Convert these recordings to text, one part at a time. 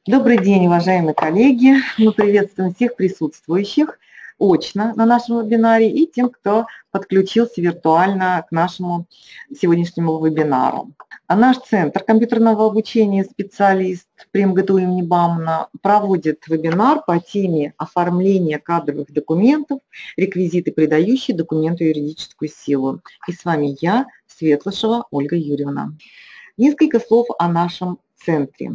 Добрый день, уважаемые коллеги. Мы приветствуем всех присутствующих очно на нашем вебинаре и тем, кто подключился виртуально к нашему сегодняшнему вебинару. Наш Центр компьютерного обучения «Специалист» при МГТУ имени Баумана проводит вебинар по теме оформления кадровых документов, реквизиты, придающие документу юридическую силу. И с вами я, Светлышева Ольга Юрьевна. Несколько слов о нашем центре.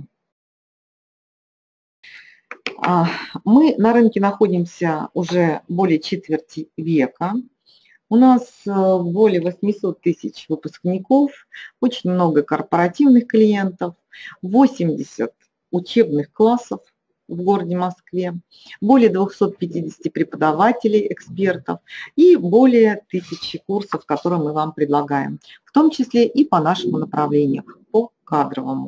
Мы на рынке находимся уже более четверти века. У нас более 800 тысяч выпускников, очень много корпоративных клиентов, 80 учебных классов в городе Москве, более 250 преподавателей, экспертов и более 1000 курсов, которые мы вам предлагаем, в том числе и по нашему направлению, по кадровому.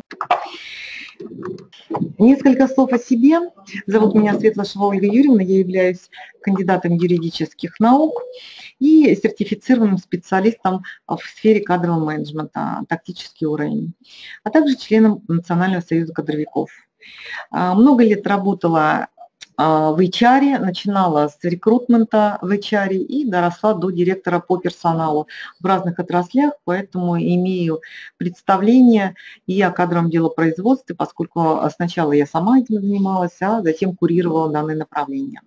Несколько слов о себе. Зовут меня Светлышева Ольга Юрьевна, я являюсь кандидатом юридических наук и сертифицированным специалистом в сфере кадрового менеджмента, тактический уровень, а также членом Национального союза кадровиков. Много лет работала в HR, начинала с рекрутмента в HR и доросла до директора по персоналу в разных отраслях, поэтому имею представление и о кадровом делопроизводстве, поскольку сначала я сама этим занималась, а затем курировала данное направление.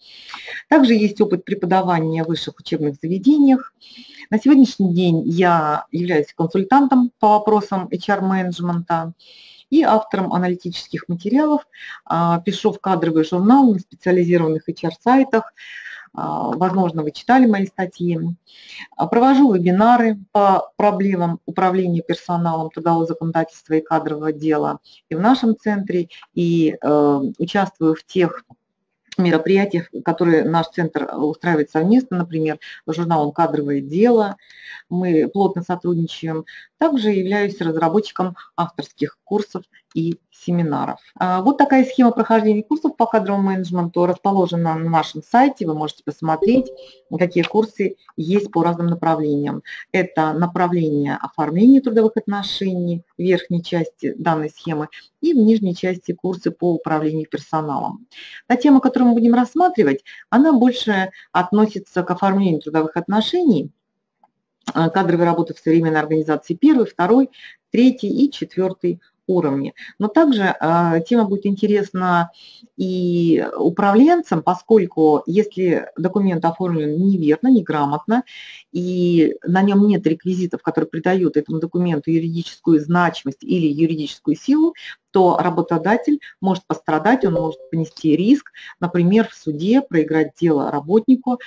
Также есть опыт преподавания в высших учебных заведениях. На сегодняшний день я являюсь консультантом по вопросам HR-менеджмента и автором аналитических материалов, пишу в кадровый журнал на специализированных HR-сайтах, возможно, вы читали мои статьи, провожу вебинары по проблемам управления персоналом, трудового законодательства и кадрового дела и в нашем центре, и участвую в тех мероприятиях, которые наш центр устраивает совместно, например, журналом «Кадровое дело». Мы плотно сотрудничаем. Также являюсь разработчиком авторских курсов и семинаров. Вот такая схема прохождения курсов по кадровому менеджменту расположена на нашем сайте. Вы можете посмотреть, какие курсы есть по разным направлениям. Это направление оформления трудовых отношений в верхней части данной схемы и в нижней части курсы по управлению персоналом. Та тема, которую мы будем рассматривать, она больше относится к оформлению трудовых отношений, кадровой работы в современной организации 1, 2, 3 и 4 уровни. Но также тема будет интересна и управленцам, поскольку если документ оформлен неверно, неграмотно, и на нем нет реквизитов, которые придают этому документу юридическую значимость или юридическую силу, то работодатель может пострадать, он может понести риск, например, в суде проиграть дело работнику,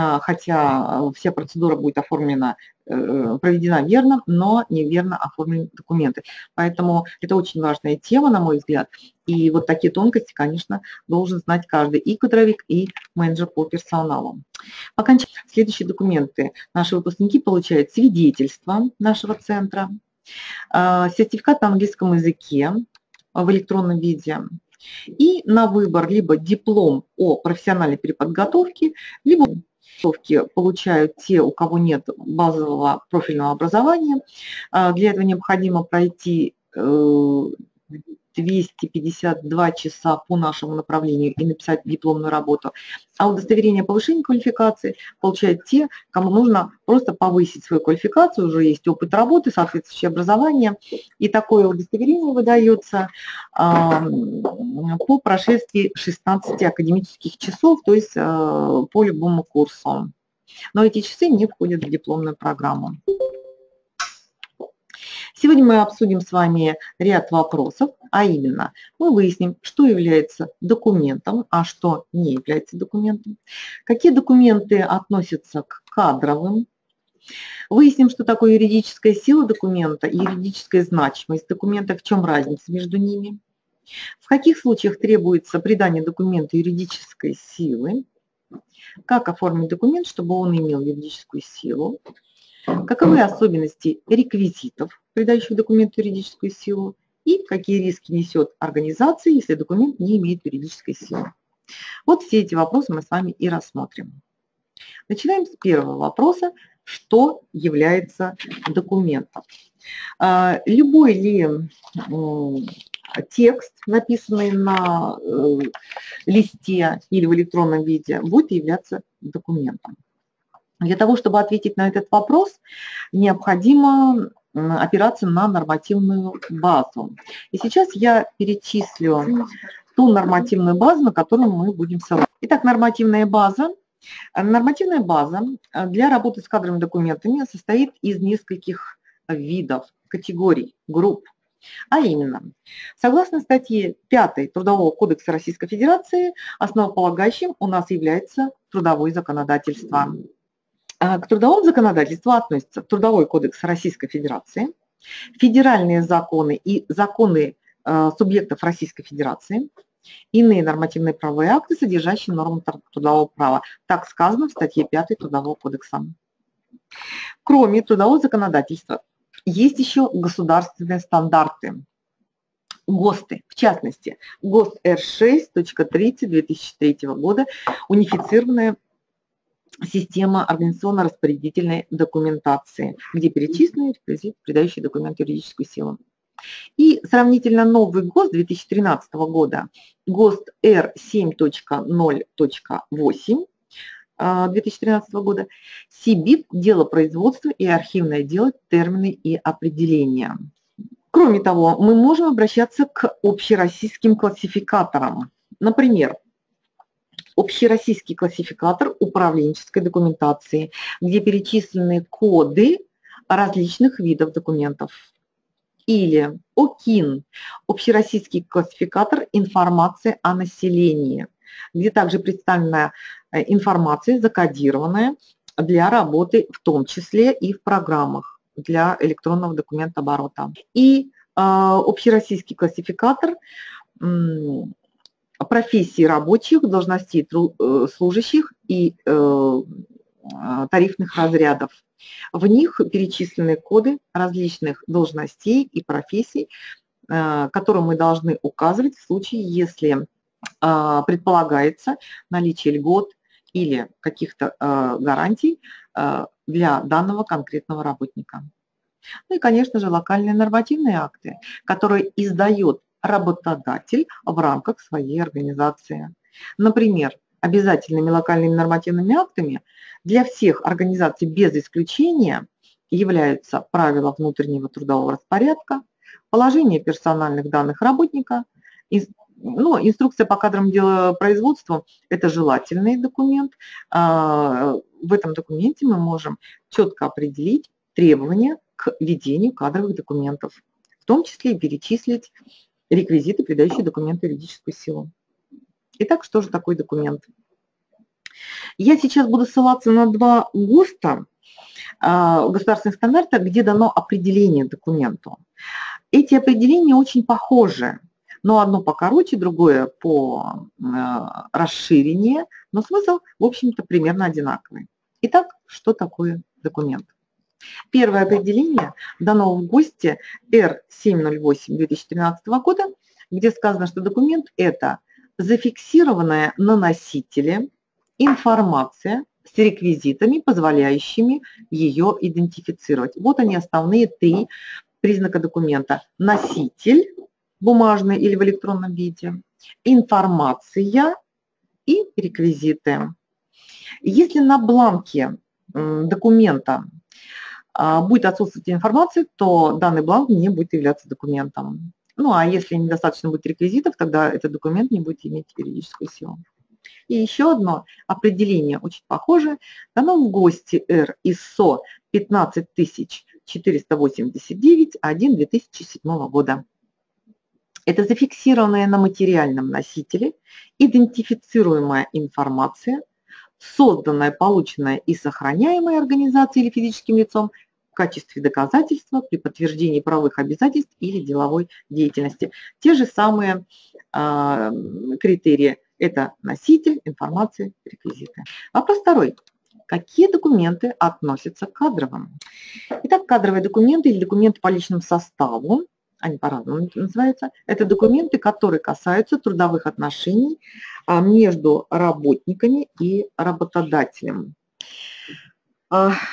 хотя вся процедура будет оформлена, проведена верно, но неверно оформлены документы. Поэтому это очень важная тема, на мой взгляд. И вот такие тонкости, конечно, должен знать каждый и кадровик, и менеджер по персоналу. По окончании следующие документы. Наши выпускники получают свидетельство нашего центра, сертификат на английском языке в электронном виде и на выбор либо диплом о профессиональной переподготовке, либо получают те, у кого нет базового профильного образования. Для этого необходимо пройти 252 часа по нашему направлению и написать дипломную работу. А удостоверение о повышении квалификации получают те, кому нужно просто повысить свою квалификацию, уже есть опыт работы, соответствующее образование. И такое удостоверение выдается по прошествии 16 академических часов, то есть по любому курсу. Но эти часы не входят в дипломную программу. Сегодня мы обсудим с вами ряд вопросов, а именно мы выясним, что является документом, а что не является документом, какие документы относятся к кадровым, выясним, что такое юридическая сила документа и юридическая значимость документа, в чем разница между ними, в каких случаях требуется придание документу юридической силы, как оформить документ, чтобы он имел юридическую силу, каковы особенности реквизитов, придающих документу юридическую силу, и какие риски несет организация, если документ не имеет юридической силы. Вот все эти вопросы мы с вами и рассмотрим. Начинаем с первого вопроса. Что является документом? Любой ли текст, написанный на листе или в электронном виде, будет являться документом. Для того, чтобы ответить на этот вопрос, необходимо опираться на нормативную базу. И сейчас я перечислю ту нормативную базу, на которую мы будем ссылаться. Итак, нормативная база. Нормативная база для работы с кадровыми документами состоит из нескольких видов, категорий, групп. А именно, согласно статье 5 Трудового кодекса Российской Федерации, основополагающим у нас является трудовое законодательство. К трудовому законодательству относятся Трудовой кодекс Российской Федерации, федеральные законы и законы субъектов Российской Федерации, иные нормативные правовые акты, содержащие нормы трудового права. Так сказано в статье 5 Трудового кодекса. Кроме трудового законодательства, есть еще государственные стандарты, ГОСТы, в частности, ГОСТ Р6.30 2003 года, унифицированная система организационно-распорядительной документации, где перечислены реквизиты, придающие документ юридическую силу. И сравнительно новый ГОСТ 2013 года, ГОСТ Р7.0.8 2013 года, СИБИТ, дело производства и архивное дело, термины и определения. Кроме того, мы можем обращаться к общероссийским классификаторам. Например, общероссийский классификатор управленческой документации, где перечислены коды различных видов документов. Или ОКИН, общероссийский классификатор информации о населении, где также представлена информация, закодированная для работы, в том числе и в программах для электронного документооборота. И общероссийский классификатор профессий рабочих, должностей служащих и тарифных разрядов. В них перечислены коды различных должностей и профессий, которые мы должны указывать в случае, если предполагается наличие льгот или каких-то гарантий для данного конкретного работника. Ну и, конечно же, локальные нормативные акты, которые издает работодатель в рамках своей организации. Например, обязательными локальными нормативными актами для всех организаций без исключения являются правила внутреннего трудового распорядка, положение персональных данных работника, инструкция по кадровым делопроизводству – это желательный документ. В этом документе мы можем четко определить требования к ведению кадровых документов, в том числе и перечислить реквизиты, придающие документу юридическую силу. Итак, что же такое документ? Я сейчас буду ссылаться на два ГОСТа, государственных стандарта, где дано определение документу. Эти определения очень похожи, но одно покороче, другое по расширению, но смысл, в общем-то, примерно одинаковый. Итак, что такое документ? Первое определение дано в ГОСТе Р708 2013 года, где сказано, что документ – это зафиксированная на носителе информация с реквизитами, позволяющими ее идентифицировать. Вот они, основные три признака документа. Носитель, бумажный или в электронном виде, информация и реквизиты. Если на бланке документа будет отсутствовать информация, то данный бланк не будет являться документом. Ну, а если недостаточно будет реквизитов, тогда этот документ не будет иметь юридическую силу. И еще одно определение, очень похожее, дано в ГОСТе Р ИСО 15489-1 2007 года. Это зафиксированная на материальном носителе идентифицируемая информация, созданная, полученная и сохраняемая организацией или физическим лицом в качестве доказательства при подтверждении правовых обязательств или деловой деятельности. Те же самые критерии. Это носитель, информация, реквизиты. Вопрос второй. Какие документы относятся к кадровым? Итак, кадровые документы или документы по личному составу, они по-разному называются, это документы, которые касаются трудовых отношений между работниками и работодателем.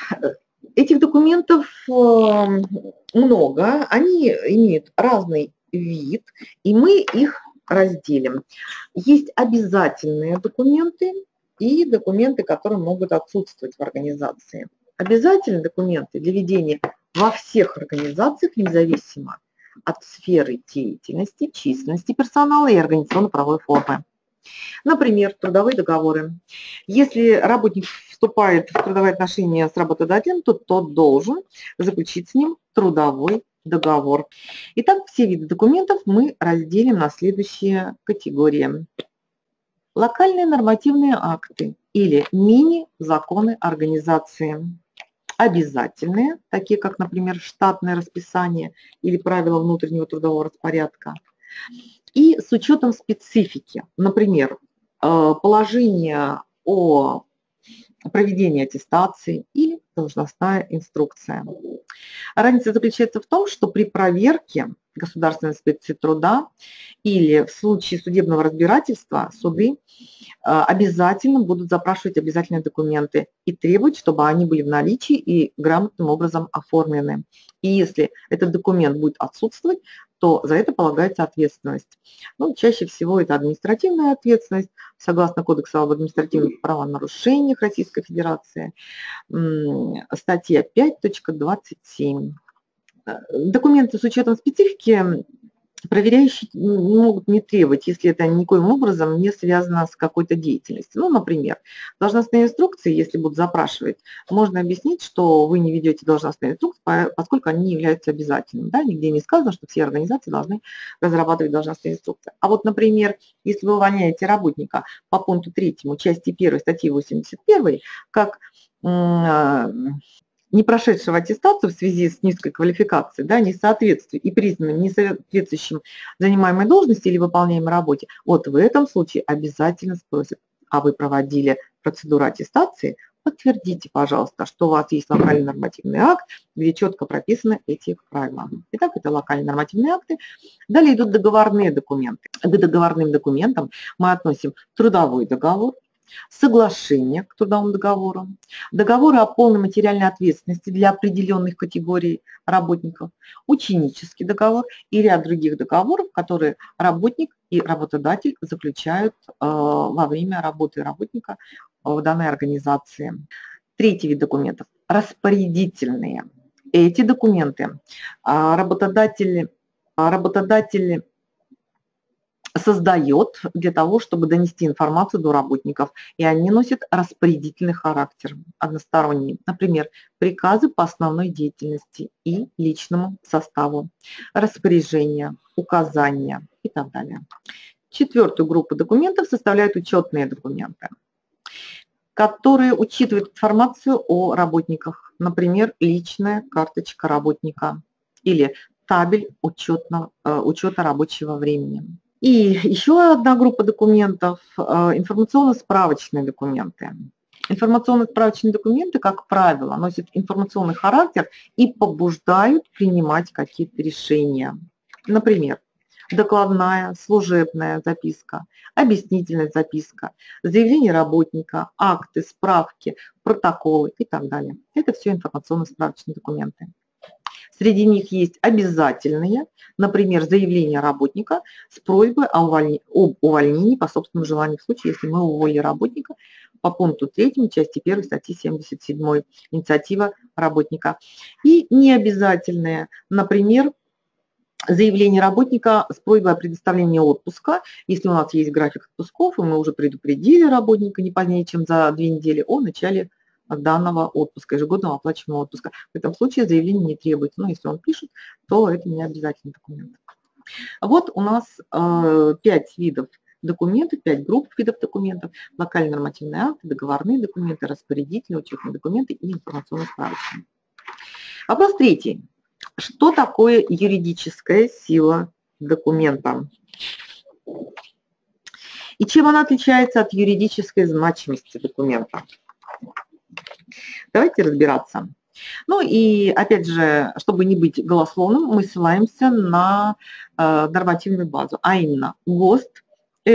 Этих документов много, они имеют разный вид, и мы их разделим. Есть обязательные документы и документы, которые могут отсутствовать в организации. Обязательные документы для ведения во всех организациях, независимо от сферы деятельности, численности персонала и организационно-правовой формы. Например, трудовые договоры. Если работник вступает в трудовые отношения с работодателем, то тот должен заключить с ним трудовой договор. Итак, все виды документов мы разделим на следующие категории. Локальные нормативные акты или мини-законы организации. Обязательные, такие как, например, штатное расписание или правила внутреннего трудового распорядка. И с учетом специфики, например, положение о проведении аттестации или должностная инструкция. Разница заключается в том, что при проверке Государственной инспекции труда или в случае судебного разбирательства суды обязательно будут запрашивать обязательные документы и требовать, чтобы они были в наличии и грамотным образом оформлены. И если этот документ будет отсутствовать, то за это полагается ответственность. Ну, чаще всего это административная ответственность, согласно Кодексу об административных правонарушениях Российской Федерации, статья 5.27. Документы с учетом специфики проверяющие могут не требовать, если это никоим образом не связано с какой-то деятельностью. Ну, например, должностные инструкции, если будут запрашивать, можно объяснить, что вы не ведете должностные инструкции, поскольку они не являются обязательными. Да? Нигде не сказано, что все организации должны разрабатывать должностные инструкции. А вот, например, если вы увольняете работника по пункту 3 части 1 статьи 81, как не прошедшего аттестацию в связи с низкой квалификацией, да, несоответствием и признанным несоответствующим занимаемой должности или выполняемой работе, вот в этом случае обязательно спросят, а вы проводили процедуру аттестации, подтвердите, пожалуйста, что у вас есть локальный нормативный акт, где четко прописаны эти правила. Итак, это локальные нормативные акты. Далее идут договорные документы. К договорным документам мы относим трудовой договор, соглашение к трудовому договору, договоры о полной материальной ответственности для определенных категорий работников, ученический договор и ряд других договоров, которые работник и работодатель заключают во время работы работника в данной организации. Третий вид документов – распорядительные. Эти документы работодатель создает для того, чтобы донести информацию до работников, и они носят распорядительный характер, односторонний. Например, приказы по основной деятельности и личному составу, распоряжения, указания и так далее. Четвертую группу документов составляют учетные документы, которые учитывают информацию о работниках, например, личная карточка работника или табель учета рабочего времени. И еще одна группа документов – информационно-справочные документы. Информационно-справочные документы, как правило, носят информационный характер и побуждают принимать какие-то решения. Например, докладная, служебная записка, объяснительная записка, заявление работника, акты, справки, протоколы и так далее. Это все информационно-справочные документы. Среди них есть обязательные, например, заявление работника с просьбой об увольнении по собственному желанию, в случае, если мы уволили работника по пункту 3 части 1 статьи 77 инициатива работника. И необязательные, например, заявление работника с просьбой о предоставлении отпуска. Если у нас есть график отпусков, и мы уже предупредили работника не позднее, чем за 2 недели о начале данного отпуска, ежегодного оплачиваемого отпуска. В этом случае заявление не требуется. Но если он пишет, то это не обязательный документ. Вот у нас 5 видов документов, 5 групп видов документов: локальные нормативные акты, договорные документы, распорядительные, учетные документы и информационно-справочные. Вопрос третий. Что такое юридическая сила документа? И чем она отличается от юридической значимости документа? Давайте разбираться. Ну и опять же, чтобы не быть голословным, мы ссылаемся на нормативную базу, а именно ГОСТ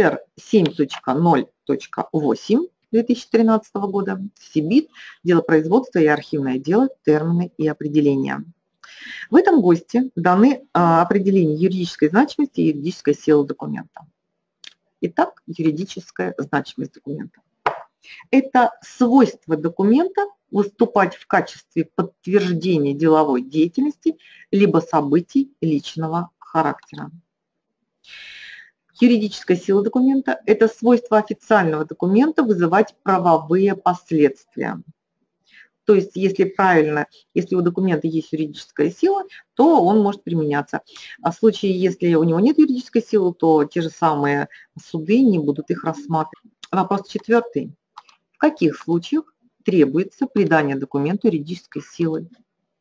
R7.0.8 2013 года, СИБИТ, дело производства и архивное дело, термины и определения. В этом ГОСТе даны определения юридической значимости и юридической силы документа. Итак, юридическая значимость документа. Это свойство документа выступать в качестве подтверждения деловой деятельности либо событий личного характера. Юридическая сила документа – это свойство официального документа вызывать правовые последствия. То есть, если правильно, если у документа есть юридическая сила, то он может применяться. А в случае, если у него нет юридической силы, то те же самые суды не будут их рассматривать. Вопрос 4. В каких случаях требуется придание документу юридической силы?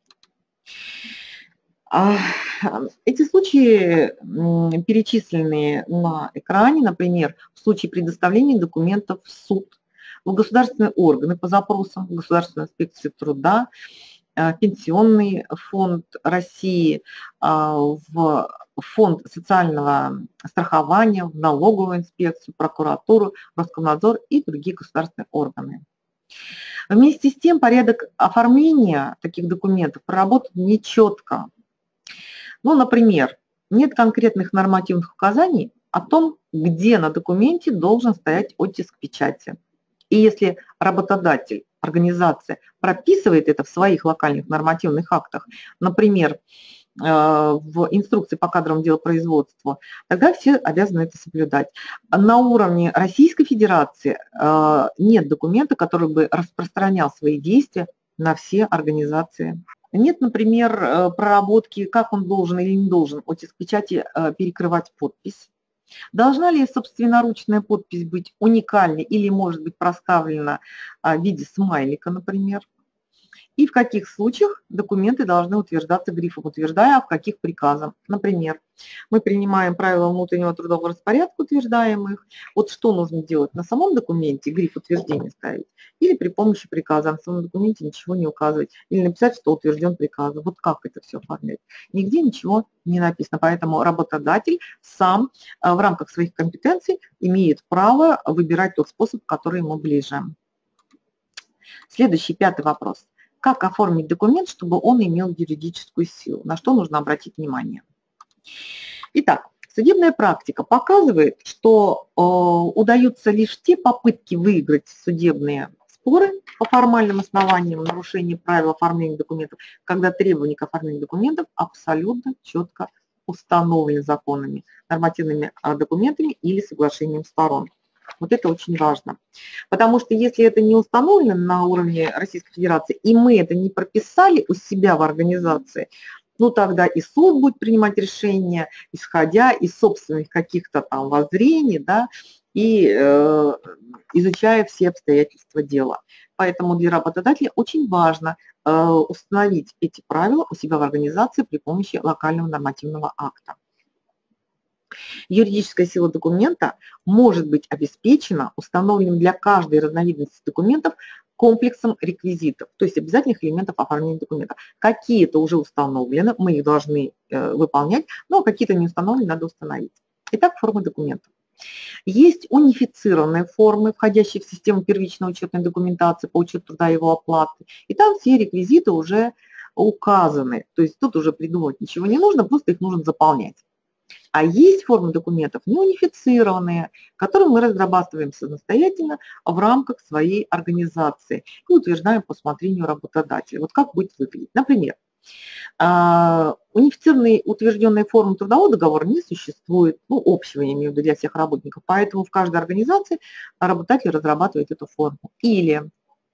Эти случаи перечислены на экране, например, в случае предоставления документов в суд, в государственные органы по запросам, Государственную инспекцию труда, Пенсионный фонд России, в фонд социального страхования, в налоговую инспекцию, прокуратуру, Роскомнадзор и другие государственные органы. Вместе с тем порядок оформления таких документов проработан нечетко. Ну, например, нет конкретных нормативных указаний о том, где на документе должен стоять оттиск печати. И если работодатель, организация прописывает это в своих локальных нормативных актах, например, в инструкции по кадровому делопроизводству, тогда все обязаны это соблюдать. На уровне Российской Федерации нет документа, который бы распространял свои действия на все организации. Нет, например, проработки, как он должен или не должен оттиск печати перекрывать подпись. Должна ли собственноручная подпись быть уникальной или может быть проставлена в виде смайлика, например? И в каких случаях документы должны утверждаться грифом «утверждая», а в каких приказом. Например, мы принимаем правила внутреннего трудового распорядка, утверждаем их. Вот что нужно делать? На самом документе гриф утверждения ставить или при помощи приказа, на самом документе ничего не указывать. Или написать, что утвержден приказом. Вот как это все оформлять? Нигде ничего не написано. Поэтому работодатель сам в рамках своих компетенций имеет право выбирать тот способ, который ему ближе. Следующий, 5-й вопрос. Как оформить документ, чтобы он имел юридическую силу? На что нужно обратить внимание? Итак, судебная практика показывает, что удаются лишь те попытки выиграть судебные споры по формальным основаниям нарушения правил оформления документов, когда требования к оформлению документов абсолютно четко установлены законами, нормативными документами или соглашением сторон. Вот это очень важно. Потому что если это не установлено на уровне Российской Федерации, и мы это не прописали у себя в организации, ну тогда и суд будет принимать решения, исходя из собственных каких-то там воззрений, да, и изучая все обстоятельства дела. Поэтому для работодателя очень важно установить эти правила у себя в организации при помощи локального нормативного акта. Юридическая сила документа может быть обеспечена установленным для каждой разновидности документов комплексом реквизитов, то есть обязательных элементов оформления документа. Какие-то уже установлены, мы их должны выполнять, но какие-то не установлены, надо установить. Итак, формы документов. Есть унифицированные формы, входящие в систему первичной учетной документации по учету труда и его оплаты, и там все реквизиты уже указаны, то есть тут уже придумывать ничего не нужно, просто их нужно заполнять. А есть формы документов неунифицированные, которые мы разрабатываем самостоятельно в рамках своей организации и утверждаем по усмотрению работодателя. Вот как будет выглядеть. Например, унифицированной утвержденной формы трудового договора не существует, ну, общего, я имею в виду, для всех работников, поэтому в каждой организации работодатель разрабатывает эту форму. Или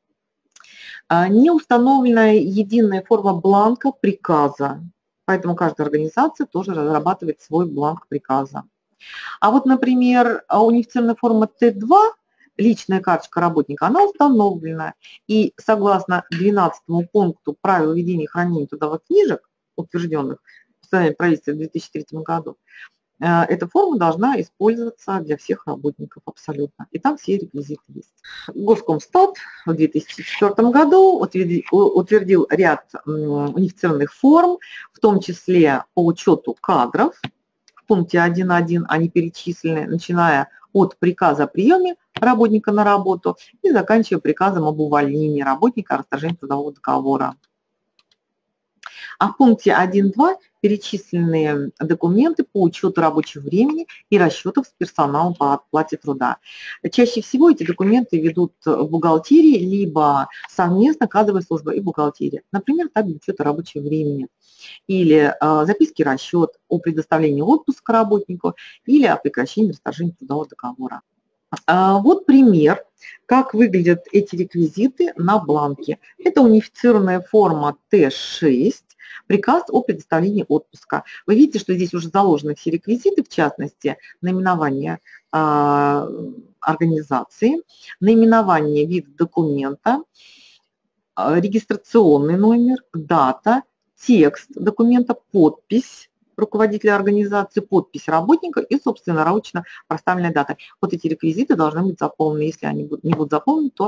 не установлена единая форма бланка приказа. Поэтому каждая организация тоже разрабатывает свой бланк приказа. А вот, например, унифицированная форма Т2, личная карточка работника, она установлена. И согласно 12 пункту правил ведения и хранения трудовых книжек, утвержденных постановлением правительства в 2003 году, эта форма должна использоваться для всех работников абсолютно. И там все реквизиты есть. Госкомстат в 2004 году утвердил ряд унифицированных форм, в том числе по учету кадров. В пункте 1.1 они перечислены, начиная от приказа о приеме работника на работу и заканчивая приказом об увольнении работника, о расторжении трудового договора. А в пункте 1.2 перечислены документы по учету рабочего времени и расчетов с персоналом по оплате труда. Чаще всего эти документы ведут в бухгалтерии, либо совместно кадровая служба и бухгалтерия. Например, табель учета рабочего времени или записки расчет о предоставлении отпуска работнику или о прекращении расторжения трудового договора. Вот пример, как выглядят эти реквизиты на бланке. Это унифицированная форма Т6, приказ о предоставлении отпуска. Вы видите, что здесь уже заложены все реквизиты, в частности, наименование организации, наименование вида документа, регистрационный номер, дата, текст документа, подпись руководителя организации, подпись работника и собственноручно проставленная дата. Вот эти реквизиты должны быть заполнены. Если они не будут заполнены, то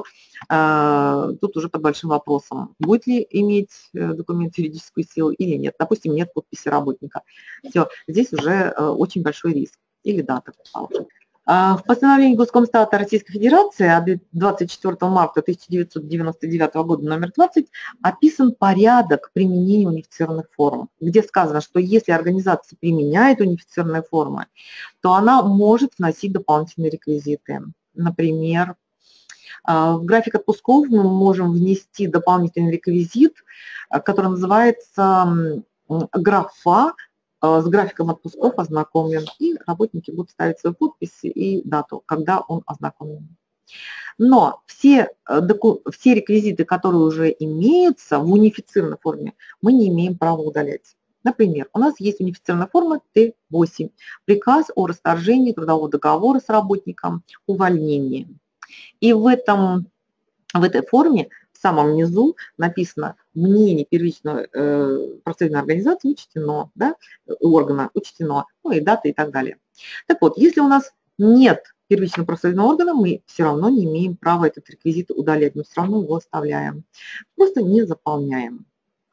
тут уже под большим вопросом, будет ли иметь документ юридическую силу или нет. Допустим, нет подписи работника. Все, здесь уже очень большой риск. Или дата. В постановлении Госкомстата Российской Федерации от 24 марта 1999 года номер 20 описан порядок применения унифицированных форм, где сказано, что если организация применяет унифицированные формы, то она может вносить дополнительные реквизиты. Например, в график отпусков мы можем внести дополнительный реквизит, который называется графа с графиком отпусков ознакомлен, и работники будут ставить свою подпись и дату, когда он ознакомлен. Но все реквизиты, которые уже имеются в унифицированной форме, мы не имеем права удалять. Например, у нас есть унифицированная форма Т8, приказ о расторжении трудового договора с работником, увольнении. И в этой форме в самом низу написано мнение первичной профсоюзной организации учтено, да, органа учтено, ну и дата и так далее. Так вот, если у нас нет первичного профсоюзного органа, мы все равно не имеем права этот реквизит удалять, мы все равно его оставляем, просто не заполняем.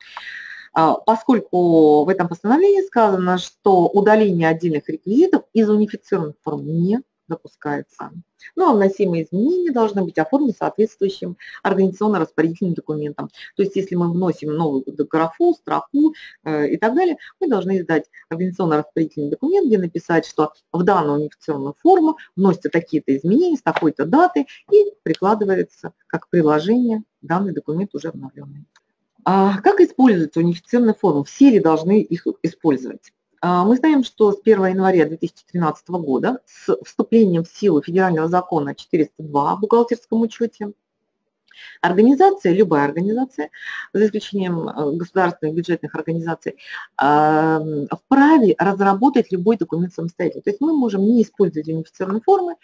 Поскольку в этом постановлении сказано, что удаление отдельных реквизитов из унифицированных форм не допускается. Ну, а вносимые изменения должны быть оформлены соответствующим организационно-распорядительным документом. То есть, если мы вносим новую графу, строку и так далее, мы должны издать организационно-распорядительный документ, где написать, что в данную унифицированную форму вносятся такие-то изменения с такой-то даты и прикладывается как приложение данный документ уже обновленный. Как используется унифицированная форма? Все ли должны их использовать? Мы знаем, что с 1 января 2013 года с вступлением в силу федерального закона 402 о бухгалтерском учете организация, любая организация, за исключением государственных бюджетных организаций, вправе разработать любой документ самостоятельно. То есть мы можем не использовать унифицированные формы,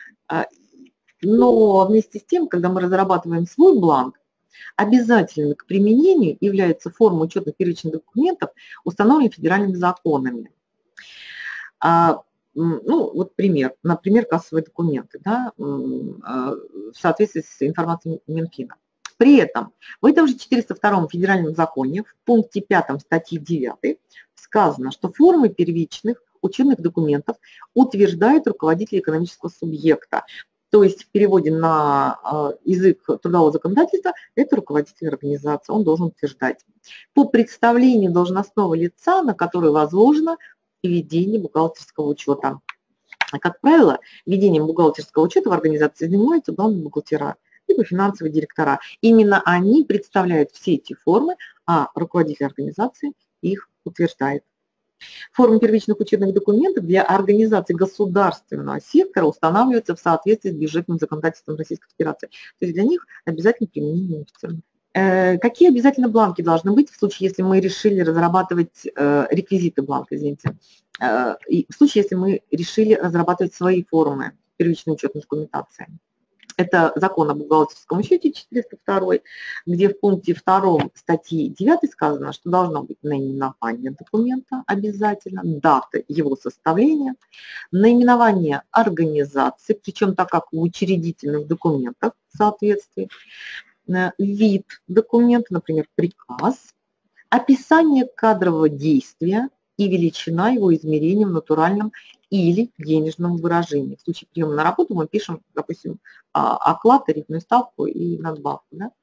но вместе с тем, когда мы разрабатываем свой бланк, обязательным к применению является форма учетных первичных документов, установленных федеральными законами. Ну, вот пример. Например, кассовые документы, да, в соответствии с информацией Минфина. При этом в этом же 402 федеральном законе в пункте 5 статьи 9 сказано, что формы первичных учетных документов утверждает руководитель экономического субъекта. То есть в переводе на язык трудового законодательства это руководитель организации, он должен утверждать. По представлению должностного лица, на которое возложено ведение бухгалтерского учета. Как правило, ведением бухгалтерского учета в организации занимаются главные бухгалтера, либо финансовые директора. Именно они представляют все эти формы, а руководитель организации их утверждает. Формы первичных учетных документов для организации государственного сектора устанавливаются в соответствии с бюджетным законодательством Российской Федерации. То есть для них обязательно применение унифицированных. Какие обязательно бланки должны быть в случае, если мы решили разрабатывать реквизиты бланка, извините, в случае, если мы решили разрабатывать свои формы первичной учетной документации? Это закон о бухгалтерском учете 402, где в пункте 2 статьи 9 сказано, что должно быть наименование документа обязательно, дата его составления, наименование организации, причем так как в учредительных документах в соответствии, вид документа, например, приказ, описание кадрового действия и величина его измерения в натуральном или денежном выражении. В случае приема на работу мы пишем, допустим, оклад, тарифную ставку и надбавку. Да?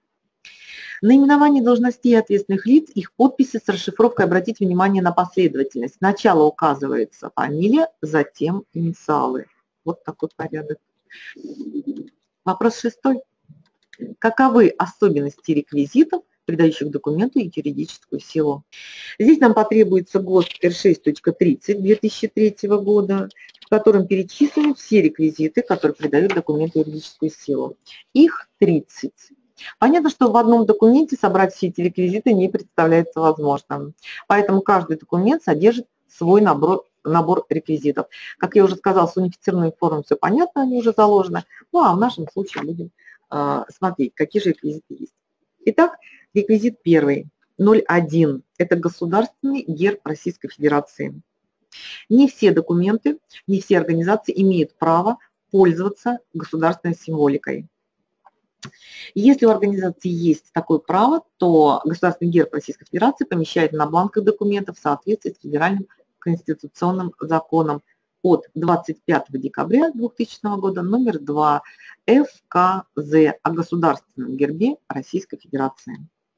Наименование должностей ответственных лиц, их подписи с расшифровкой. Обратите внимание на последовательность. Сначала указывается фамилия, затем инициалы. Вот такой порядок. Вопрос 6. Каковы особенности реквизитов, придающих документу юридическую силу? Здесь нам потребуется ГОСТ R6.30 2003 года, в котором перечислены все реквизиты, которые придают документу юридическую силу. Их 30. Понятно, что в одном документе собрать все эти реквизиты не представляется возможным. Поэтому каждый документ содержит свой набор реквизитов. Как я уже сказала, с унифицированной формой все понятно, они уже заложены. Ну а в нашем случае будем смотреть, какие же реквизиты есть. Итак, реквизит первый, 01. Это государственный герб Российской Федерации. Не все документы, не все организации имеют право пользоваться государственной символикой. Если у организации есть такое право, то государственный герб Российской Федерации помещает на бланках документов в соответствии с федеральным конституционным законом от 25 декабря 2000 года номер 2 ФКЗ о государственном гербе Российской Федерации.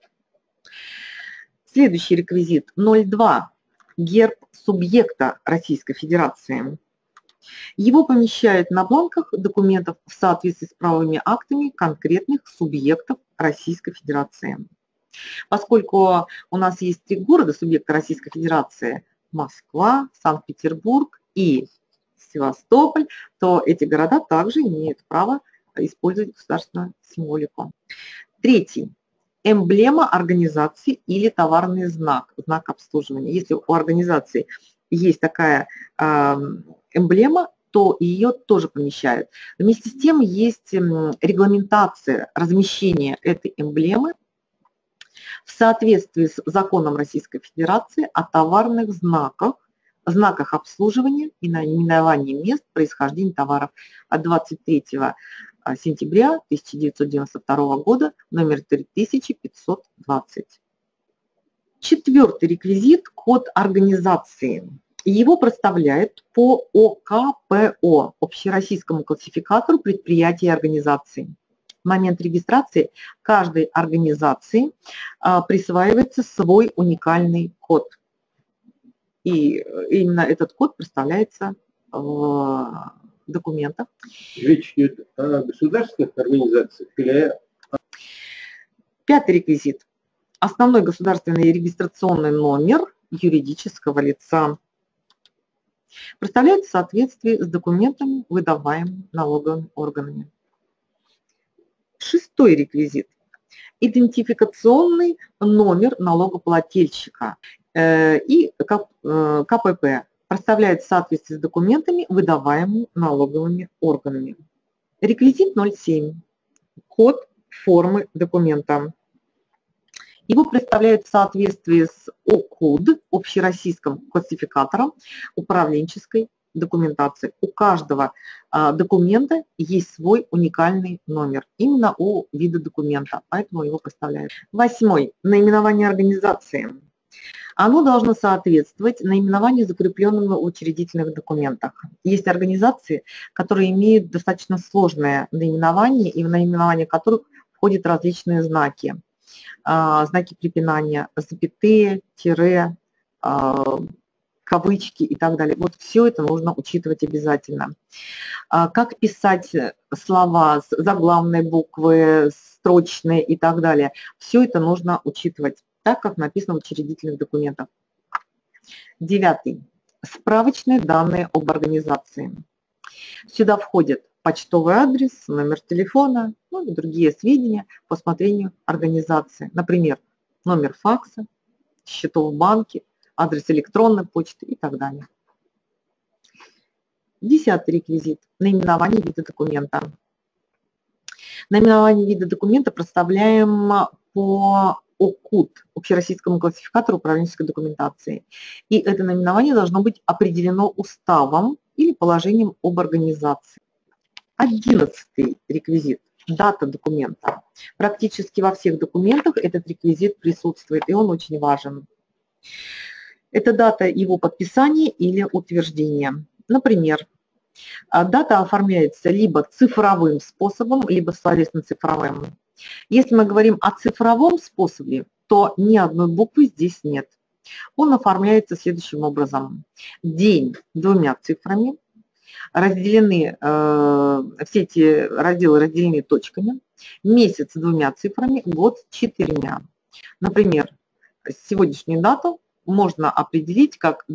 Следующий реквизит 02. Герб субъекта Российской Федерации. Его помещают на бланках документов в соответствии с правовыми актами конкретных субъектов Российской Федерации. Поскольку у нас есть 3 города субъекта Российской Федерации – Москва, Санкт-Петербург и Севастополь, то эти города также имеют право использовать государственную символику. 3. Эмблема организации или товарный знак, знак обслуживания. Если у организации есть такая эмблема, то ее тоже помещают. Вместе с тем есть регламентация размещения этой эмблемы в соответствии с законом Российской Федерации о товарных знаках, знаках обслуживания и наименовании мест происхождения товаров от 23 сентября 1992 года, номер 3520. 4-й реквизит – код организации. Его проставляют по ОКПО, общероссийскому классификатору предприятий и организаций. В момент регистрации каждой организации присваивается свой уникальный код. И именно этот код проставляется в документах. Речь идет о государственных организациях или... 5-й реквизит. Основной государственный регистрационный номер юридического лица. Проставляется в соответствии с документами, выдаваемыми налоговыми органами. 6-й реквизит. Идентификационный номер налогоплательщика и КПП. Проставляется в соответствии с документами, выдаваемыми налоговыми органами. Реквизит 07. Код формы документа. Его представляют в соответствии с ОКУД, общероссийским классификатором управленческой документации. У каждого документа есть свой уникальный номер, именно у вида документа, поэтому его представляют. 8. Наименование организации. Оно должно соответствовать наименованию, закрепленному в учредительных документах. Есть организации, которые имеют достаточно сложное наименование, и в наименование которых входят различные знаки. Знаки препинания, запятые, тире, кавычки и так далее. Вот все это нужно учитывать обязательно. Как писать слова с заглавной буквы, строчные и так далее. Все это нужно учитывать, так как написано в учредительных документах. 9. Справочные данные об организации. Сюда входят почтовый адрес, номер телефона, ну и другие сведения по усмотрению организации. Например, номер факса, счетов в банке, адрес электронной почты и так далее. 10-й реквизит. Наименование вида документа. Наименование вида документа проставляем по ОКУД, общероссийскому классификатору управленческой документации. И это наименование должно быть определено уставом или положением об организации. 11-й реквизит – дата документа. Практически во всех документах этот реквизит присутствует, и он очень важен. Это дата его подписания или утверждения. Например, дата оформляется либо цифровым способом, либо словесно-цифровым. Если мы говорим о цифровом способе, то ни одной буквы здесь нет. Он оформляется следующим образом. День двумя цифрами, разделены, все эти разделы разделены точками, месяц двумя цифрами, год 4. Например, сегодняшнюю дату можно определить как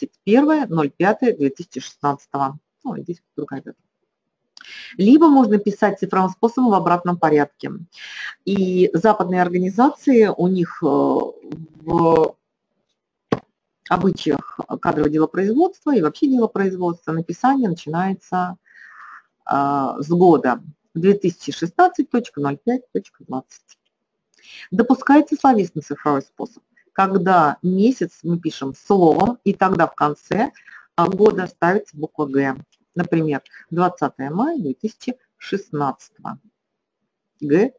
21.05.2016. Ну, здесь другая дата. Либо можно писать цифровым способом в обратном порядке. И западные организации, у них в обычаях кадрового делопроизводства и вообще делопроизводства написание начинается с года 2016.05.20. Допускается словесный цифровой способ, когда месяц мы пишем словом, и тогда в конце года ставится буква «Г». Например, 20 мая 2016. Г.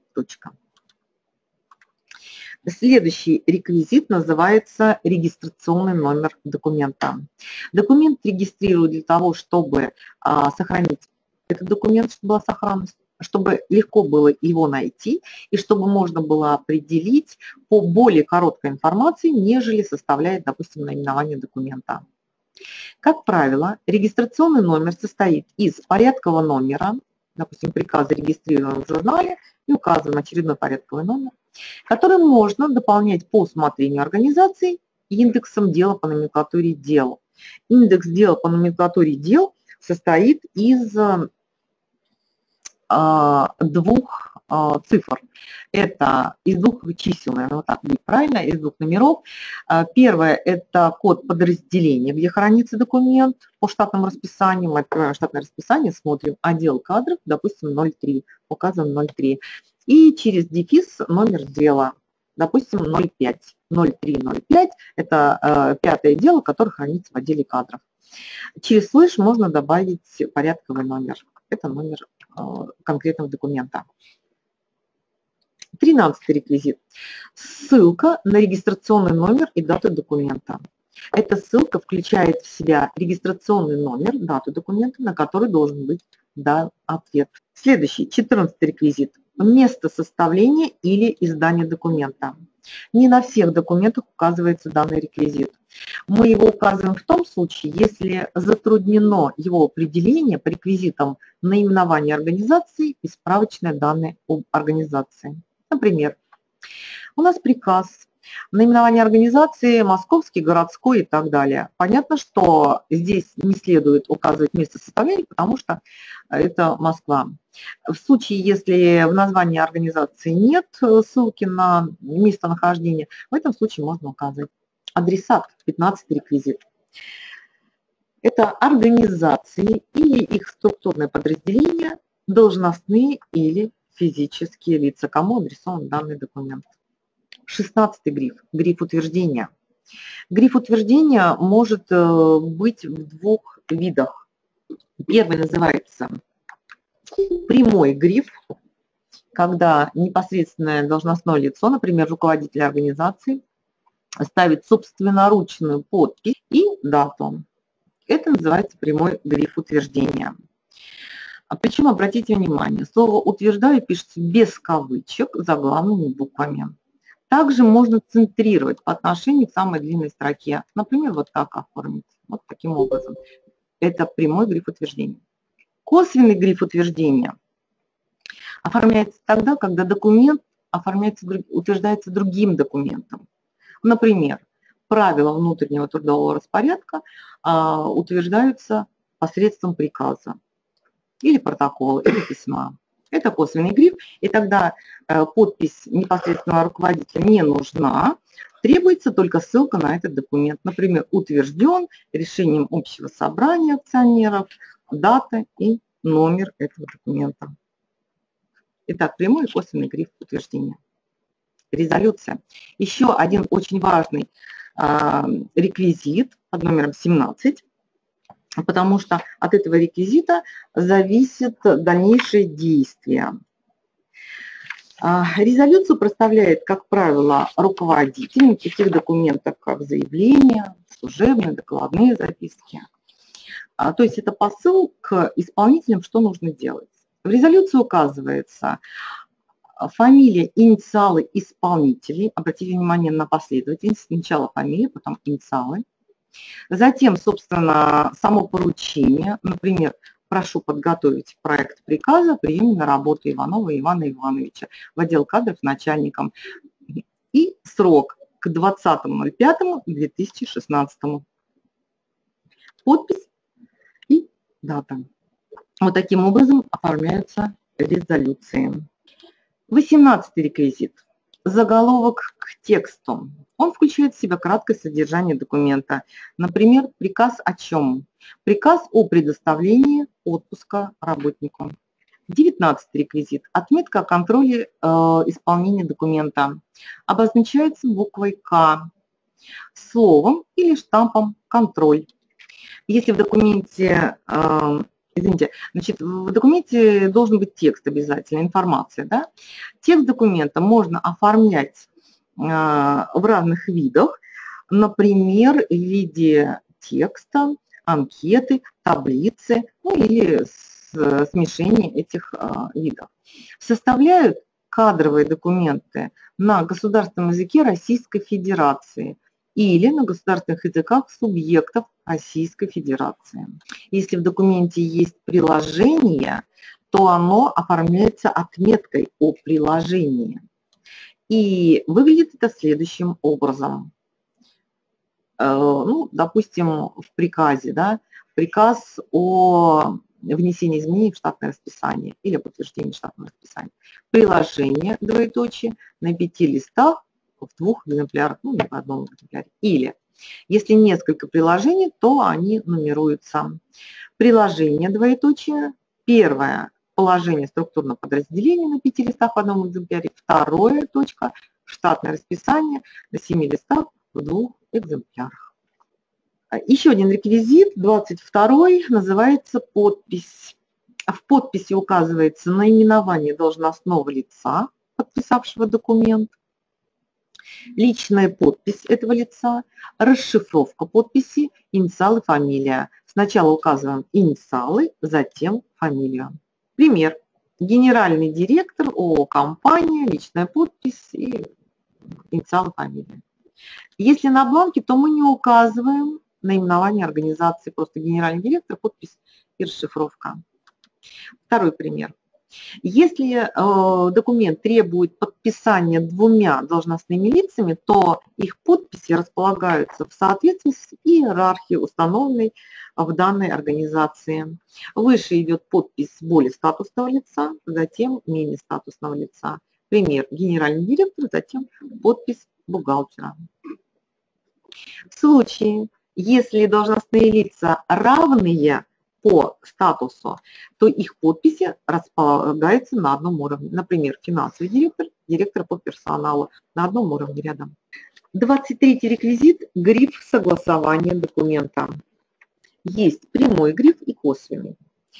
Следующий реквизит называется регистрационный номер документа. Документ регистрируют для того, чтобы сохранить этот документ, чтобы была сохранность, чтобы легко было его найти и чтобы можно было определить по более короткой информации, нежели составляет, допустим, наименование документа. Как правило, регистрационный номер состоит из порядкового номера, допустим, приказ зарегистрирован в журнале и указан очередной порядковый номер, который можно дополнять по усмотрению организации индексом дела по номенклатуре дел. Индекс дела по номенклатуре дел состоит из двух цифр. Это из двух чисел, наверное, вот так будет правильно, из двух номеров. Первое – это код подразделения, где хранится документ по штатному расписанию. Мы открываем штатное расписание, смотрим отдел кадров, допустим, 03, указан 03. И через дефис номер дела, допустим, 05. 0305 – это пятое дело, которое хранится в отделе кадров. Через слэш можно добавить порядковый номер. Это номер конкретного документа. 13-й реквизит. Ссылка на регистрационный номер и дату документа. Эта ссылка включает в себя регистрационный номер, дату документа, на который должен быть дан ответ. Следующий, 14-й реквизит. Место составления или издания документа. Не на всех документах указывается данный реквизит. Мы его указываем в том случае, если затруднено его определение по реквизитам наименования организации и справочные данные об организации. Например, у нас приказ, наименование организации московский, городской и так далее. Понятно, что здесь не следует указывать место составления, потому что это Москва. В случае, если в названии организации нет ссылки на местонахождение, в этом случае можно указать адресат, 15-й реквизит. Это организации или их структурное подразделение, должностные или физические лица, кому адресован данный документ. 16-й гриф, гриф утверждения. Гриф утверждения может быть в двух видах. Первый называется прямой гриф, когда непосредственное должностное лицо, например, руководитель организации, ставит собственноручную подпись и дату. Это называется прямой гриф утверждения. Причем, обратите внимание, слово «утверждаю» пишется без кавычек, заглавными буквами. Также можно центрировать по отношению к самой длинной строке. Например, вот так оформить, вот таким образом. Это прямой гриф утверждения. Косвенный гриф утверждения оформляется тогда, когда документ утверждается другим документом. Например, правила внутреннего трудового распорядка утверждаются посредством приказа или протокола, или письма. Это косвенный гриф, и тогда подпись непосредственного руководителя не нужна, требуется только ссылка на этот документ. Например, утвержден решением общего собрания акционеров, дата и номер этого документа. Итак, прямой и косвенный гриф утверждения. Резолюция. Еще один очень важный реквизит под номером 17, потому что от этого реквизита зависит дальнейшее действие. Резолюцию проставляет, как правило, руководитель на таких документах, как заявление, служебные, докладные записки. То есть это посыл к исполнителям, что нужно делать. В резолюции указывается фамилия, инициалы исполнителей. Обратите внимание на последовательность. Сначала фамилия, потом инициалы. Затем, собственно, само поручение. Например, прошу подготовить проект приказа приема на работу Иванова Ивана Ивановича в отдел кадров начальником. И срок к 20.05.2016. Подпись и дата. Вот таким образом оформляются резолюции. 18-й реквизит. Заголовок к тексту. Он включает в себя краткое содержание документа. Например, приказ о чем? Приказ о предоставлении отпуска работнику. 19-й реквизит. Отметка о контроле исполнения документа. Обозначается буквой К, словом или штампом «контроль». Если в документе, в документе должен быть текст обязательно, информация, да? Текст документа можно оформлять в разных видах, например, в виде текста, анкеты, таблицы, ну или смешение этих видов. Составляют кадровые документы на государственном языке Российской Федерации или на государственных языках субъектов Российской Федерации. Если в документе есть приложение, то оно оформляется отметкой о приложении. И выглядит это следующим образом. Ну, допустим, в приказе, да, приказ о внесении изменений в штатное расписание или подтверждении штатного расписания. Приложение, двоеточие, на 5 листах в 2 экземплярах, ну, не в одном экземпляре. Или, если несколько приложений, то они нумеруются. Приложение, двоеточие, первое положение структурного подразделения на 5 листах в одном экземпляре, второе, точка, штатное расписание на 7 листах в 2 экземплярах. Еще один реквизит, 22-й, называется подпись. В подписи указывается наименование должностного лица, подписавшего документ, личная подпись этого лица, расшифровка подписи, инициалы, фамилия. Сначала указываем инициалы, затем фамилию. Пример. Генеральный директор ООО «Компания», личная подпись и инициалы, фамилия. Если на бланке, то мы не указываем наименование организации, просто генеральный директор, подпись и расшифровка. Второй пример. Если документ требует подписания 2 должностными лицами, то их подписи располагаются в соответствии с иерархией, установленной в данной организации. Выше идет подпись более статусного лица, затем менее статусного лица. Пример. Генеральный директор, затем подпись бухгалтера. В случае, если должностные лица равные по статусу, то их подписи располагаются на одном уровне. Например, финансовый директор, директор по персоналу на одном уровне рядом. 23-й реквизит – гриф согласования документа. Есть прямой гриф и косвенный.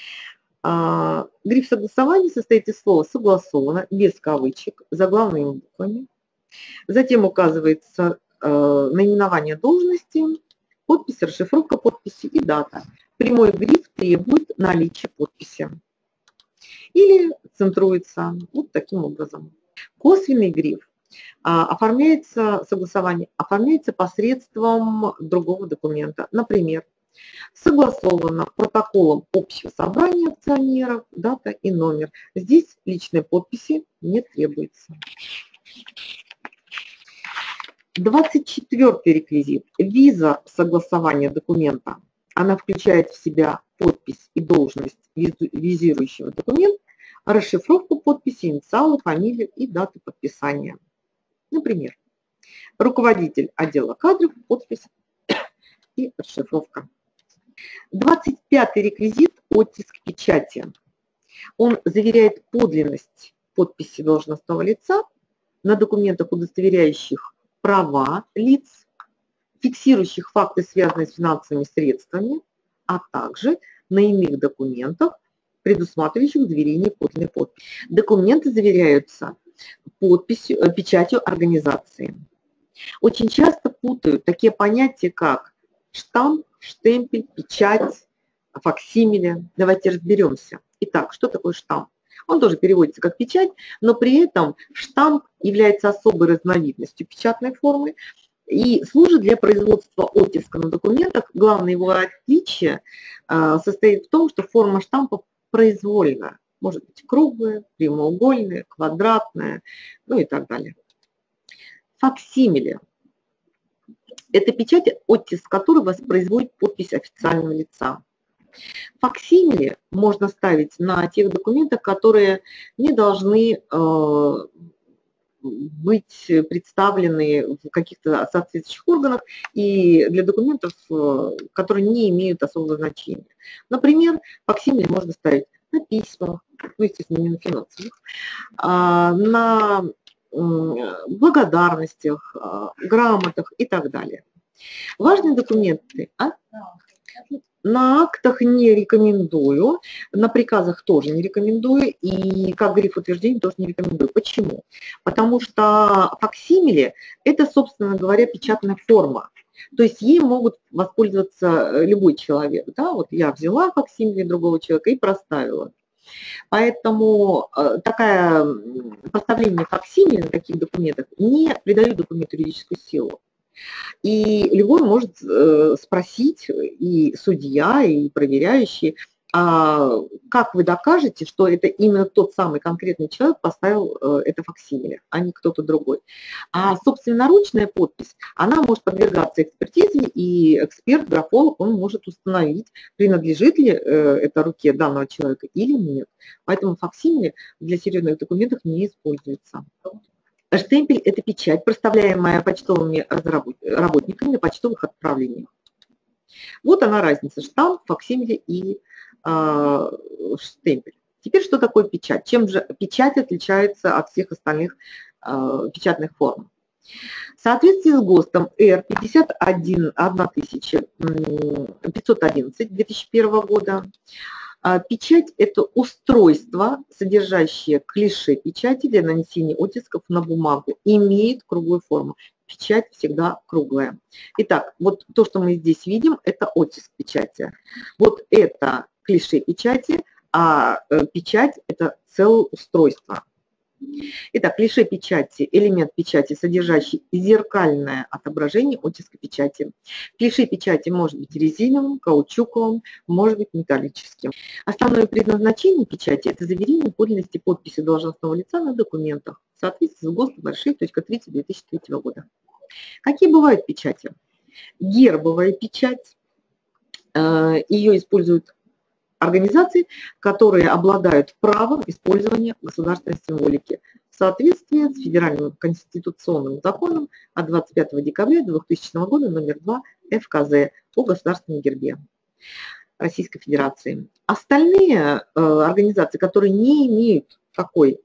Гриф согласования состоит из слова «согласовано», без кавычек, заглавными буквами. Затем указывается наименование должности, подпись, расшифровка подписи и дата. Прямой гриф требует наличия подписи или центруется вот таким образом. Косвенный гриф согласование оформляется посредством другого документа. Например, согласовано протоколом общего собрания акционеров, дата и номер. Здесь личной подписи не требуется. 24-й реквизит. Виза согласования документа. Она включает в себя подпись и должность визирующего документа, расшифровку подписи, инициалы, фамилию и дату подписания. Например, руководитель отдела кадров, подпись и расшифровка. 25-й реквизит – оттиск печати. Он заверяет подлинность подписи должностного лица на документах, удостоверяющих права лиц, фиксирующих факты, связанные с финансовыми средствами, а также на иных документах, предусматривающих заверение подлинной подписи. Документы заверяются печатью организации. Очень часто путают такие понятия, как штамп, штемпель, печать, факсимиле. Давайте разберемся. Итак, что такое штамп? Он тоже переводится как печать, но при этом штамп является особой разновидностью печатной формы и служит для производства оттиска на документах. Главное его отличие состоит в том, что форма штампа произвольная. Может быть круглая, прямоугольная, квадратная, ну и так далее. Факсимиле – это печать, оттиск которой воспроизводит подпись официального лица. Факсимиле можно ставить на тех документах, которые не должны быть представлены в каких-то соответствующих органах и для документов, которые не имеют особого значения. Например, факсимиле можно ставить на письмах, ну, естественно, не на финансовых, на благодарностях, грамотах и так далее. Важные документы. На актах не рекомендую, на приказах тоже не рекомендую, и как гриф утверждения тоже не рекомендую. Почему? Потому что факсимиле – это, собственно говоря, печатная форма. То есть ей могут воспользоваться любой человек. Да? Вот я взяла факсимиле другого человека и проставила. Поэтому такое проставление факсимиле на таких документах не придает документу юридическую силу. И любой может спросить, и судья, и проверяющий, как вы докажете, что это именно тот самый конкретный человек поставил это факсимиле, а не кто-то другой. А собственноручная подпись, она может подвергаться экспертизе, и эксперт, графолог, он может установить, принадлежит ли это руке данного человека или нет. Поэтому факсимиле для серьезных документов не используется. Штемпель – это печать, проставляемая почтовыми работниками на почтовых отправлениях. Вот она разница – штамп, факсимиле и штемпель. Теперь что такое печать? Чем же печать отличается от всех остальных печатных форм? В соответствии с ГОСТом R511 2001 года, печать – это устройство, содержащее клише печати для нанесения оттисков на бумагу, имеет круглую форму. Печать всегда круглая. Итак, вот то, что мы здесь видим, это оттиск печати. Вот это клише печати, а печать – это целое устройство. Итак, клише печати – элемент печати, содержащий зеркальное отображение оттиска печати. Клише печати может быть резиновым, каучуковым, может быть металлическим. Основное предназначение печати – это заверение подлинности подписи должностного лица на документах в соответствии с ГОСТом R6.30/2003 года. Какие бывают печати? Гербовая печать. Ее используют организации, которые обладают правом использования государственной символики в соответствии с Федеральным конституционным законом от 25 декабря 2000 года номер 2 ФКЗ о государственном гербе Российской Федерации. Остальные организации, которые не имеют такого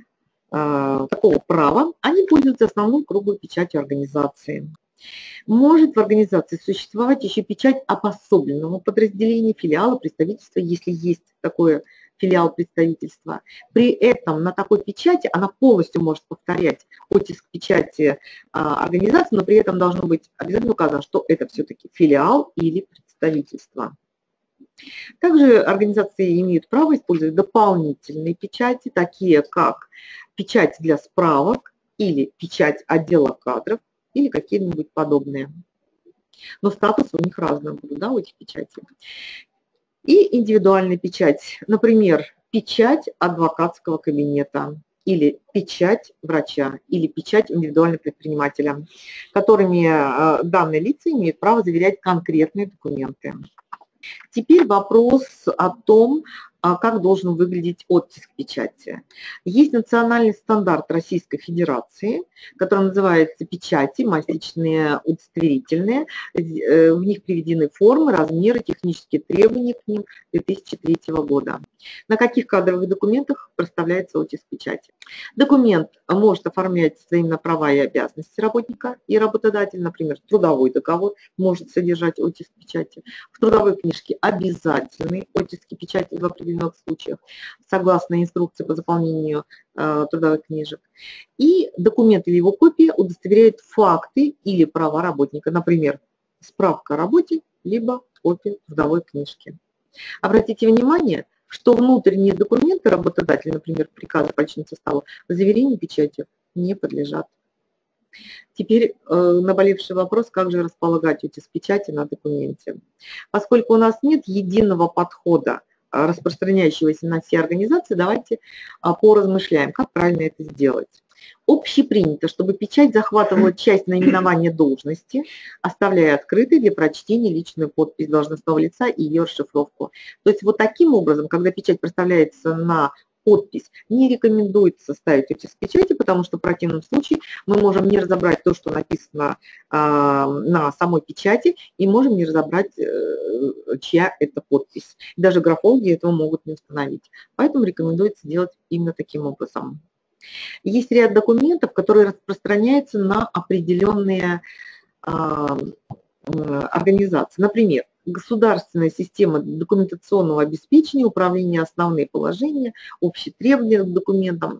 права, они пользуются основной круглой печатью организации. Может в организации существовать еще печать обособленного подразделения, филиала, представительства, если есть такое филиал представительства. При этом на такой печати она полностью может повторять оттиск печати организации, но при этом должно быть обязательно указано, что это все-таки филиал или представительство. Также организации имеют право использовать дополнительные печати, такие как печать для справок или печать отдела кадров, или какие-нибудь подобные. Но статус у них разный будет, да, у этих печатей. И индивидуальная печать, например, печать адвокатского кабинета, или печать врача, или печать индивидуального предпринимателя, которыми данные лица имеют право заверять конкретные документы. Теперь вопрос о том, как должен выглядеть оттиск печати. Есть национальный стандарт Российской Федерации, который называется «Печати, матричные удостоверительные». В них приведены формы, размеры, технические требования к ним 2003 года. На каких кадровых документах проставляется оттиск печати? Документ может оформлять взаимно права и обязанности работника и работодателя, например, трудовой договор может содержать оттиск печати. В трудовой книжке обязательны оттиски печати в определенных случаях, согласно инструкции по заполнению трудовых книжек. И документ или его копия удостоверяет факты или права работника, например, справка о работе, либо копия трудовой книжки. Обратите внимание, что внутренние документы работодателя, например, приказы по личному составу, заверению печатью не подлежат. Теперь наболевший вопрос, как же располагать оттиск печати на документе. Поскольку у нас нет единого подхода, распространяющегося на все организации, давайте поразмышляем, как правильно это сделать. Общепринято, чтобы печать захватывала часть наименования должности, оставляя открытой для прочтения личную подпись должностного лица и ее расшифровку. То есть вот таким образом, когда печать проставляется на подпись, не рекомендуется ставить оттиск печати, потому что в противном случае мы можем не разобрать то, что написано на самой печати, и можем не разобрать, чья это подпись. Даже графологи этого могут не установить. Поэтому рекомендуется делать именно таким образом. Есть ряд документов, которые распространяются на определенные организации. Например, государственная система документационного обеспечения, управления основные положения, общие требования к документам,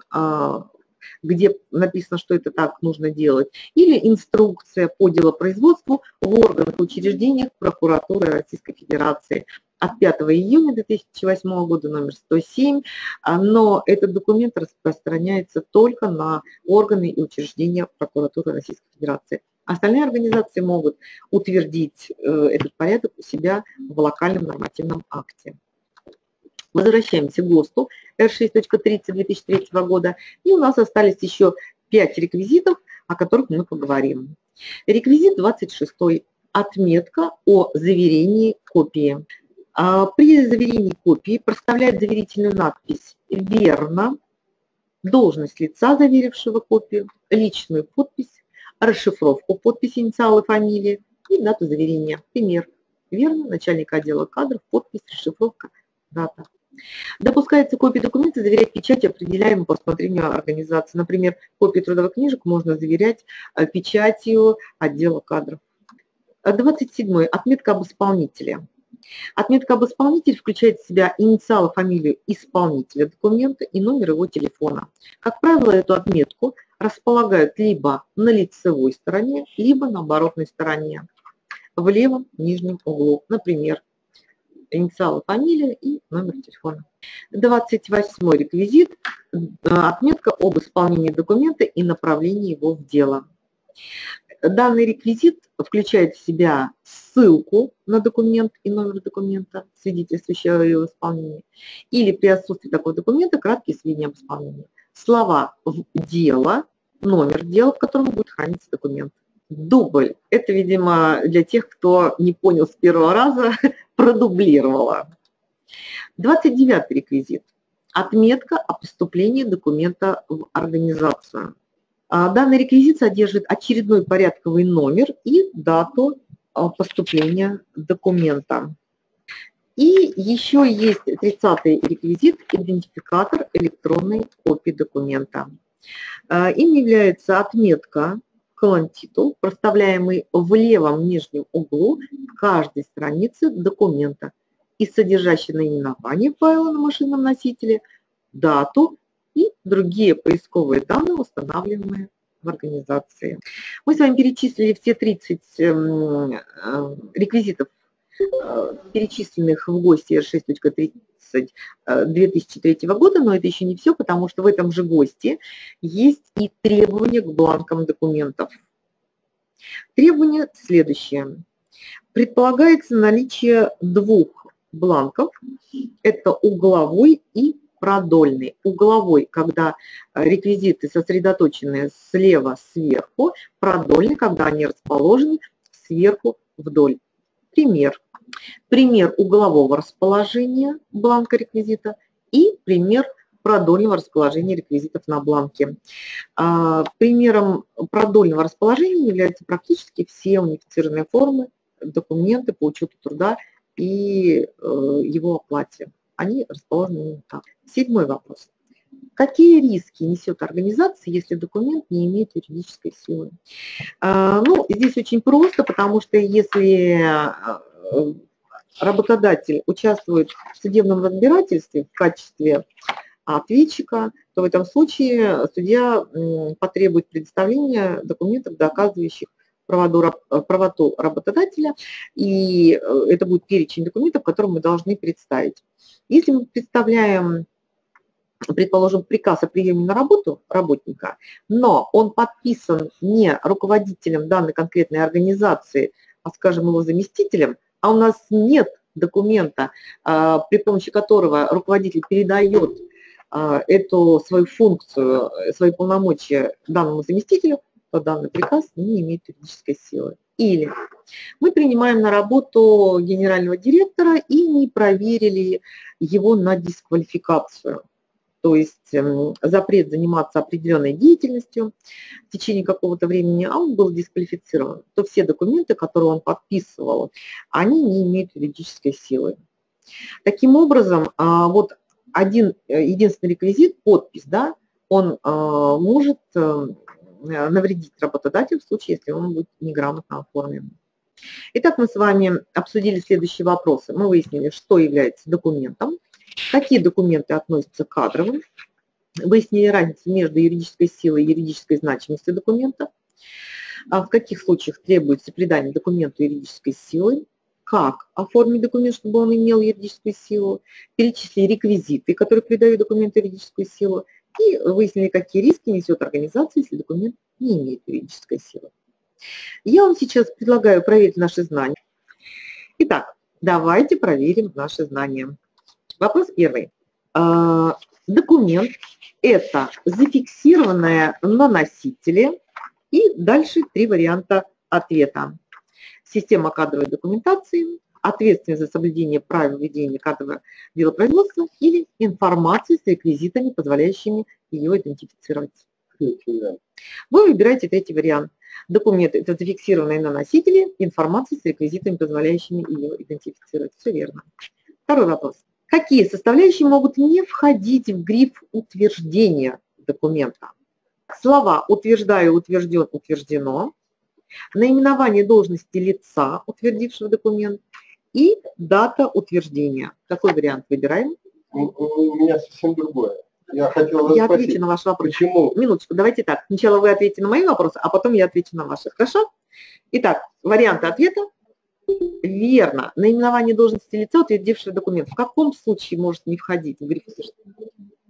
где написано, что это так нужно делать, или инструкция по делопроизводству в органах и учреждениях прокуратуры Российской Федерации от 5 июня 2008 года, номер 107, но этот документ распространяется только на органы и учреждения прокуратуры Российской Федерации. Остальные организации могут утвердить этот порядок у себя в локальном нормативном акте. Возвращаемся к ГОСТу R6.30 2003 года, и у нас остались еще 5 реквизитов, о которых мы поговорим. Реквизит 26. Отметка о заверении копии. При заверении копии проставляет заверительную надпись «Верно», должность лица, заверившего копию, личную подпись, расшифровку подписи, инициалы, фамилии и дату заверения. Пример. Верно, начальник отдела кадров, подпись, расшифровка, дата. Допускается копии документа заверять печатью, определяемой по усмотрению организации. Например, копии трудовых книжек можно заверять печатью отдела кадров. 27. Отметка об исполнителе. Отметка об исполнителе включает в себя инициалы, фамилию исполнителя документа и номер его телефона. Как правило, эту отметку располагают либо на лицевой стороне, либо на оборотной стороне, в левом нижнем углу. Например, инициалы, фамилия и номер телефона. 28 реквизит. Отметка об исполнении документа и направлении его в дело. Данный реквизит включает в себя ссылку на документ и номер документа, свидетельствующего о его исполнении, или при отсутствии такого документа краткие сведения об исполнении. Слова в дело, номер дела, в котором будет храниться документ. Дубль. Это, видимо, для тех, кто не понял с первого раза, продублировала. 29 реквизит. Отметка о поступлении документа в организацию. Данный реквизит содержит очередной порядковый номер и дату поступления документа. И еще есть 30-й реквизит – идентификатор электронной копии документа. Им является отметка колонтитул, проставляемый в левом нижнем углу каждой страницы документа и содержащий наименование файла на машинном носителе, дату и другие поисковые данные, устанавливаемые в организации. Мы с вами перечислили все 30 реквизитов, перечисленных в ГОСТе R6.30 2003 года, но это еще не все, потому что в этом же ГОСТе есть и требования к бланкам документов. Требования следующие. Предполагается наличие двух бланков, это угловой и продольный. Угловой, когда реквизиты сосредоточены слева сверху, продольный, когда они расположены сверху вдоль. Пример. Пример углового расположения бланка реквизита и пример продольного расположения реквизитов на бланке. Примером продольного расположения являются практически все унифицированные формы, документы по учету труда и его оплате. Они расположены именно так. 7-й вопрос. Какие риски несет организация, если документ не имеет юридической силы? Ну, здесь очень просто, потому что если работодатель участвует в судебном разбирательстве в качестве ответчика, то в этом случае судья потребует предоставления документов, доказывающих правоту работодателя, и это будет перечень документов, которые мы должны представить. Если мы представляем, предположим, приказ о приеме на работу работника, но он подписан не руководителем данной конкретной организации, а, скажем, его заместителем, а у нас нет документа, при помощи которого руководитель передает эту свою функцию, свои полномочия данному заместителю, то данный приказ не имеет юридической силы. Или мы принимаем на работу генерального директора и не проверили его на дисквалификацию. То есть запрет заниматься определенной деятельностью в течение какого-то времени, а он был дисквалифицирован, то все документы, которые он подписывал, они не имеют юридической силы. Таким образом, вот один единственный реквизит, подпись, да, он может навредить работодателю в случае, если он будет неграмотно оформлен. Итак, мы с вами обсудили следующие вопросы. Мы выяснили, что является документом, какие документы относятся к кадровым, выяснили разницу между юридической силой и юридической значимостью документа, в каких случаях требуется придание документу юридической силы, как оформить документ, чтобы он имел юридическую силу, перечислили реквизиты, которые придают документу юридическую силу, и выяснили, какие риски несет организация, если документ не имеет юридической силы. Я вам сейчас предлагаю проверить наши знания. Итак, давайте проверим наши знания. Вопрос первый. Документ – это зафиксированное на носителе, и дальше три варианта ответа. Система кадровой документации, ответственность за соблюдение правил ведения кадрового делопроизводства или информация с реквизитами, позволяющими ее идентифицировать. Вы выбираете третий вариант. Документ – это зафиксированные на носителе, информация с реквизитами, позволяющими ее идентифицировать. Все верно. Второй вопрос. Какие составляющие могут не входить в гриф утверждения документа? Слова «утверждаю», «утвержден», «утверждено», наименование должности лица, утвердившего документ, и дата утверждения. Какой вариант выбираем? У меня совсем другое. Я отвечу на ваш вопрос. Почему? Минуточку, давайте так. Сначала вы ответите на мои вопросы, а потом я отвечу на ваши. Хорошо? Итак, варианты ответа. Верно. Наименование должности лица, утвердившего документ. В каком случае может не входить в гриф утверждения?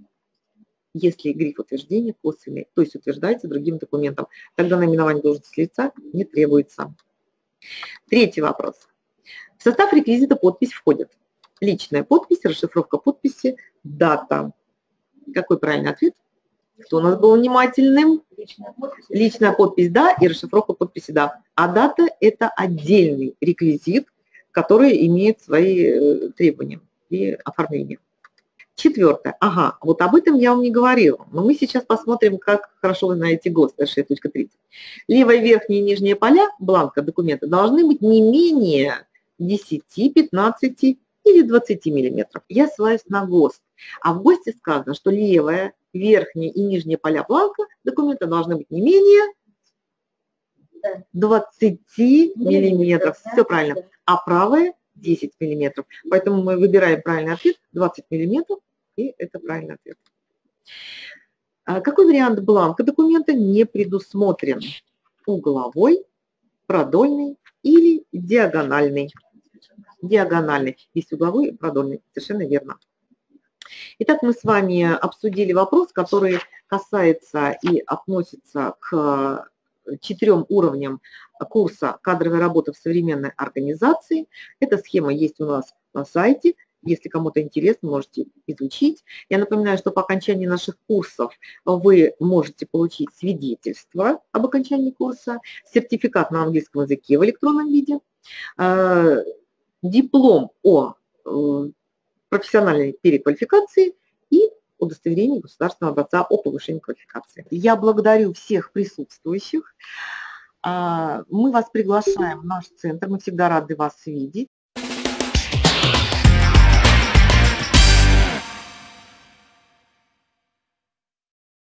Если гриф утверждения косвенный, то есть утверждается другим документом, тогда наименование должности лица не требуется. Третий вопрос. В состав реквизита подпись входит личная подпись, расшифровка подписи, дата. Какой правильный ответ? Кто у нас был внимательным? Личная подпись «да» и расшифровка подписи «да». А дата – это отдельный реквизит, который имеет свои требования и оформление. Четвертое. Ага, вот об этом я вам не говорила, но мы сейчас посмотрим, как хорошо вы знаете ГОСТ, 6.30. Левое верхнее и нижнее поля бланка документа должны быть не менее 10, 15 или 20 миллиметров. Я ссылаюсь на ГОСТ. А в ГОСТе сказано, что левое, верхнее и нижнее поля бланка документа должны быть не менее 20 миллиметров. Все правильно. А правое 10 миллиметров. Поэтому мы выбираем правильный ответ 20 миллиметров, и это правильный ответ. Какой вариант бланка документа не предусмотрен? Угловой, продольный или диагональный? Диагональный. Есть угловой и продольный. Совершенно верно. Итак, мы с вами обсудили вопрос, который касается и относится к 4 уровням курса «Кадровая работа в современной организации». Эта схема есть у нас на сайте. Если кому-то интересно, можете изучить. Я напоминаю, что по окончании наших курсов вы можете получить свидетельство об окончании курса, сертификат на английском языке в электронном виде, диплом о профессиональной переквалификации и удостоверение государственного образца о повышении квалификации. Я благодарю всех присутствующих. Мы вас приглашаем в наш центр, мы всегда рады вас видеть.